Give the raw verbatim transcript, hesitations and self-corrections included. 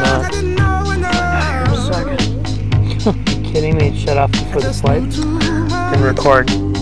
not. Here a second. Are you kidding me? It shut off before the flight. Didn't record.